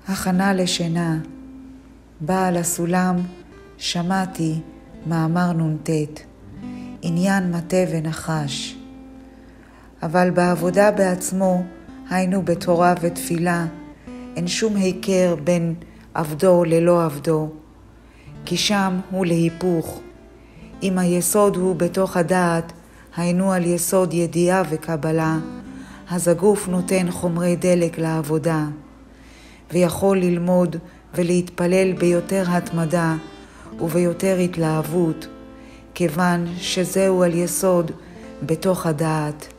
הכנה לשינה. בעל הסולם שמעתי מאמר נ"ט, עניין מטה ונחש. אבל בעבודה בעצמו, היינו בתורה ותפילה, אין שום היכר בין עבדו ללא עבדו, כי שם הוא להיפוך. אם היסוד הוא בתוך הדעת, היינו על יסוד ידיעה וקבלה, אז הגוף נותן חומרי דלק לעבודה, ויכול ללמוד ולהתפלל ביותר התמדה וביותר התלהבות, כיוון שזהו על יסוד בתוך הדעת.